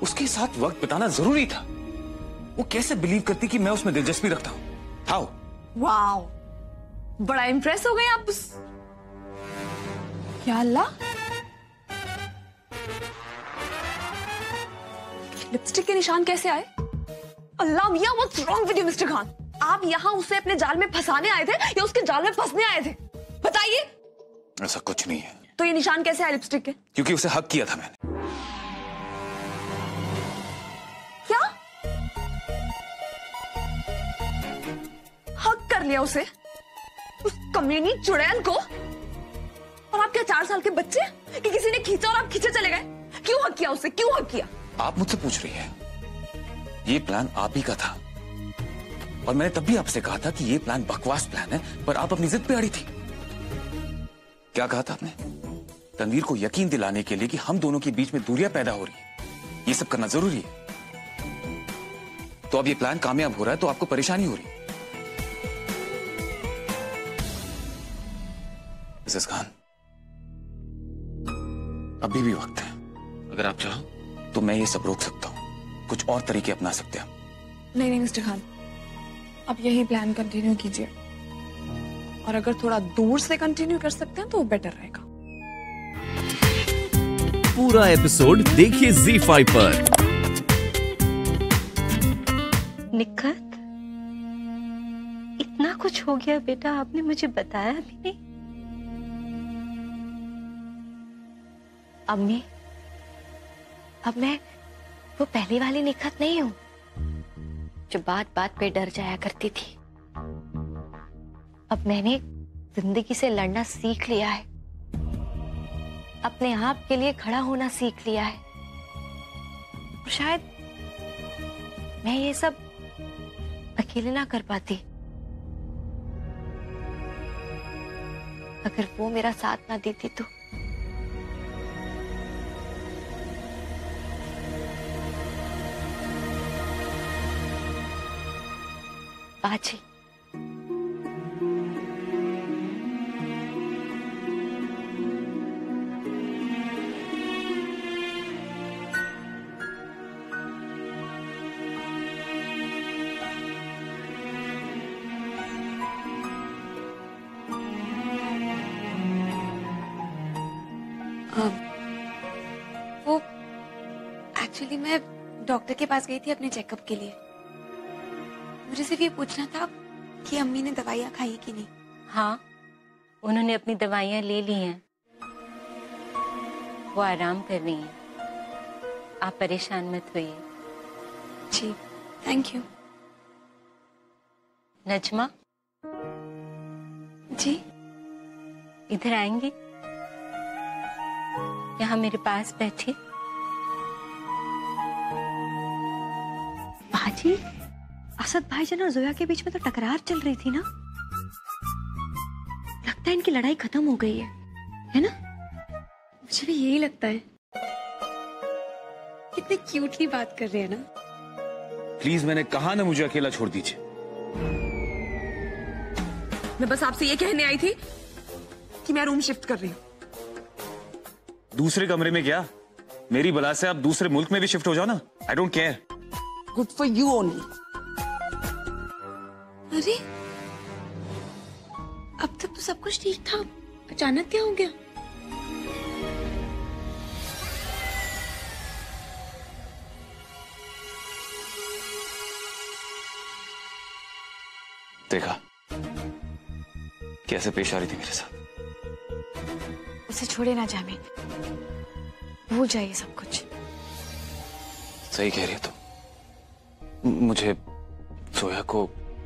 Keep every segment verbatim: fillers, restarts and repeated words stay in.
उसके साथ वक्त बिताना जरूरी था। वो कैसे बिलीव करती कि मैं उसमें दिलचस्पी रखता हूं? हाउ? वाओ, बड़ा इंप्रेस हो गए आप उस... या अल्लाह, लिपस्टिक के निशान कैसे आए? अल्लाह मियां, what's wrong with you mister Khan? आप यहाँ उसे अपने जाल में फंसाने आए थे या उसके जाल में फंसने आए थे? बताइए। ऐसा कुछ नहीं है। तो ये निशान कैसे आए लिपस्टिक के? क्योंकि उसे हक किया था मैंने। क्या हक कर लिया उसे? उस कमीनी चुड़ैल को? और आप क्या चार साल के बच्चे कि किसी ने खींचा और आप खींचे चले गए? क्यों हक किया उसे? क्यों हक किया? आप मुझसे पूछ रही हैं। ये प्लान आप ही का था और मैंने तब भी आपसे कहा था कि ये प्लान बकवास प्लान है, पर आप अपनी जिद पे अड़ी थी। क्या कहा था आपने? तनवीर को यकीन दिलाने के लिए कि हम दोनों के बीच में दूरियां पैदा हो रही है, ये सब करना जरूरी है। तो अब ये प्लान कामयाब हो रहा है तो आपको परेशानी हो रही है। मिसेस खान, अभी भी वक्त है। अगर आप चाहो तो मैं ये सब रोक सकता हूं। कुछ और तरीके अपना सकते हैं। नहीं नहीं मिस्टर खान, अब यही प्लान कंटिन्यू कीजिए और अगर थोड़ा दूर से कंटिन्यू कर सकते हैं तो वो बेटर रहेगा। पूरा एपिसोड देखिए ज़ी फाइव पर। निखत, इतना कुछ हो गया बेटा, आपने मुझे बताया भी नहीं। अम्मी, अब मैं वो पहली वाली निखत नहीं हूं जो बात बात पे डर जाया करती थी। अब मैंने जिंदगी से लड़ना सीख लिया है, अपने आप के लिए खड़ा होना सीख लिया है। और शायद मैं ये सब अकेले ना कर पाती अगर वो मेरा साथ ना देती तो। बाजी, वो एक्चुअली मैं डॉक्टर के पास गई थी अपने चेकअप के लिए। मुझे सिर्फ ये पूछना था कि अम्मी ने दवाइयाँ खाई कि नहीं। हाँ, उन्होंने अपनी दवाइयाँ ले ली हैं, वो आराम कर रही हैं। आप परेशान मत होइए। जी, थैंक यू। नजमा जी, इधर आएंगी? यहाँ मेरे पास बैठिए। बाजी, असद भाईजान और जोया के बीच में तो टकरार चल रही थी ना? लगता है इनकी लड़ाई खत्म हो गई है, है ना? मुझे भी यही लगता है। कितने क्यूटली बात कर रहे हैं ना। प्लीज, मैंने कहा ना मुझे अकेला छोड़ दीजिए। मैं बस आपसे ये कहने आई थी कि मैं रूम शिफ्ट कर रही हूँ। दूसरे कमरे में क्या? मेरी बला से आप दूसरे मुल्क में भी शिफ्ट हो जाओ ना। I don't care. Good for you only. अरे, अब तक तो सब कुछ ठीक था, अचानक क्या हो गया? देखा कैसे पेश आ रही थी मेरे साथ। उसे छोड़े ना जामी, भूल जाइए सब कुछ। सही कह रही है तुम। मुझे जोया को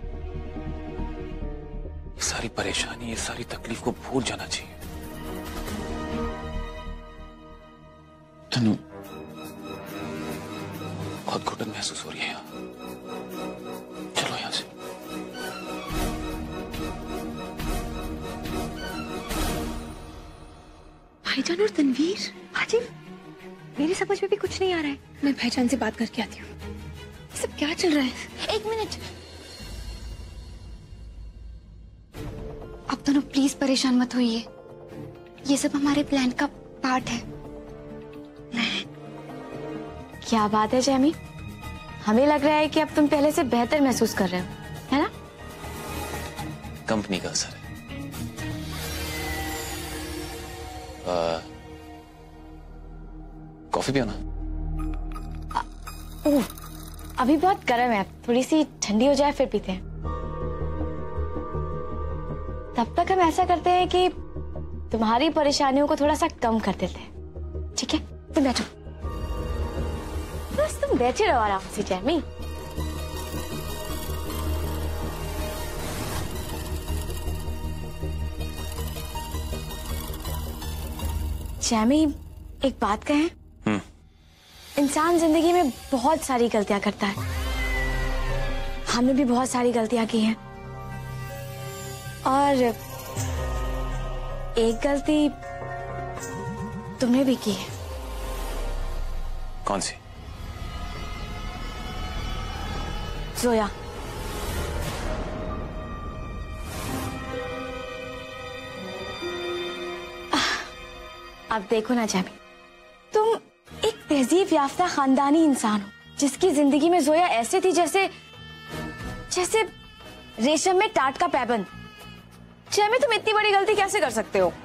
ये सारी परेशानी, ये सारी तकलीफ को भूल जाना चाहिए। तनु, बहुत घुटन महसूस हो रही है। चलो यहां से। भाईजान और तनवीर? बाजी, मेरी समझ में भी कुछ नहीं आ रहा है। मैं भाईजान से बात करके आती हूँ। ये सब क्या चल रहा है? एक मिनट। आप दोनों प्लीज परेशान मत होइए, ये सब हमारे प्लान का पार्ट है। क्या बात है जैमी, हमें लग रहा है कि अब तुम पहले से बेहतर महसूस कर रहे हो, है ना? कंपनी का असर है। आ, कॉफी पियो ना। ओह, अभी बहुत गर्म है, थोड़ी सी ठंडी हो जाए फिर पीते हैं। तब तक हम ऐसा करते हैं कि तुम्हारी परेशानियों को थोड़ा सा कम कर देते हैं, ठीक है? तुम बैठो, बस तुम बैठे रहो आराम से जैमी। जैमी, एक बात कहें? हम्म। इंसान जिंदगी में बहुत सारी गलतियां करता है, हमने भी बहुत सारी गलतियां की हैं, और एक गलती तुमने भी की है। कौन सी? जोया, अब देखो ना जैमी, तुम एक तहजीब याफ्ता खानदानी इंसान हो जिसकी जिंदगी में जोया ऐसे थी जैसे जैसे रेशम में टाट का पैबंद। जैमी, तुम इतनी बड़ी गलती कैसे कर सकते हो?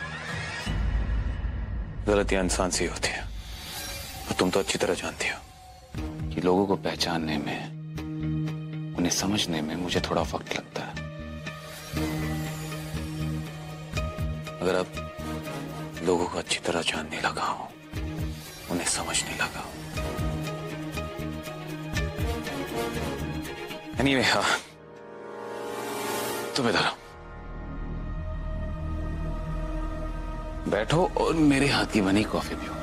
गलतियां इंसान से ही होती है, और तुम तो अच्छी तरह जानती हो कि लोगों को पहचानने में, उन्हें समझने में मुझे थोड़ा वक्त लगता है। अगर अब लोगों को अच्छी तरह जानने लगा हूं, उन्हें समझने लगा हूं। एनीवे, हाँ, तुम इधर आओ, बैठो और मेरे हाथ की बनी कॉफी पियो।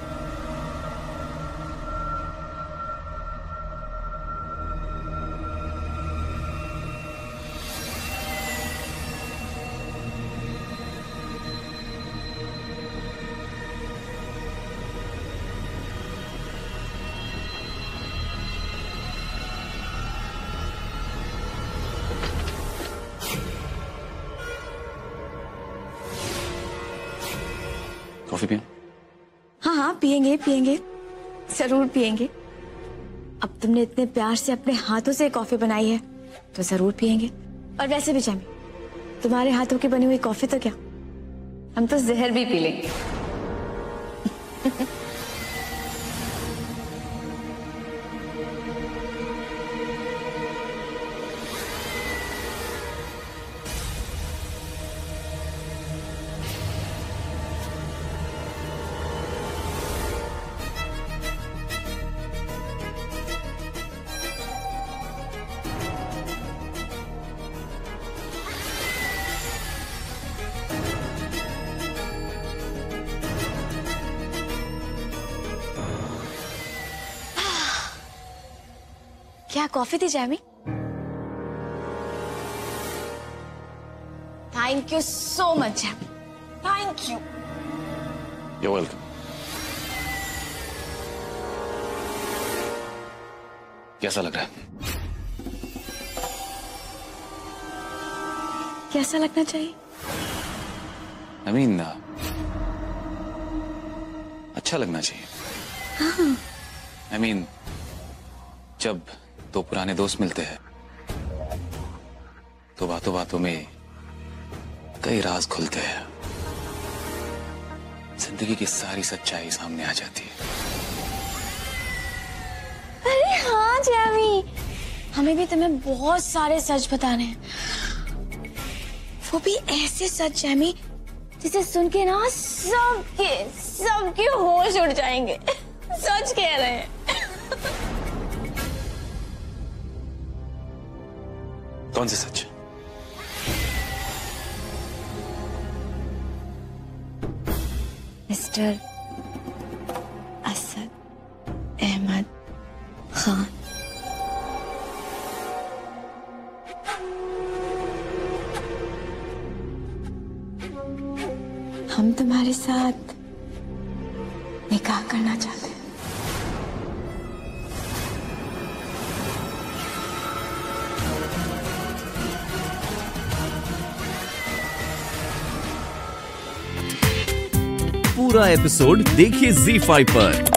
कॉफी पियो? हाँ हाँ, पियेंगे पियेंगे, जरूर पियेंगे। अब तुमने इतने प्यार से अपने हाथों से कॉफी बनाई है तो जरूर पियेंगे। और वैसे भी जैमी, तुम्हारे हाथों की बनी हुई कॉफी तो क्या, हम तो जहर भी पी लेंगे। क्या कॉफी थी Jamie? Thank you so much Jamie, thank you. You're welcome. कैसा लग रहा है? कैसा लगना चाहिए? I mean, uh, अच्छा लगना चाहिए। हाँ। I mean, जब दो पुराने दोस्त मिलते हैं तो बातों बातों में कई राज खुलते हैं, जिंदगी की सारी सच्चाई सामने आ जाती है। अरे हाँ जैमी, हमें भी तुम्हें बहुत सारे सच बताने हैं, वो भी ऐसे सच जैमी जिसे सुन के ना सबके सबके होश उड़ जाएंगे। सच कह रहे हैं। कौन से सच? मिस्टर असद अहमद खान, हम तुम्हारे साथ निकाह करना चाहते हैं। पूरा एपिसोड देखिए ज़ी फाइव पर।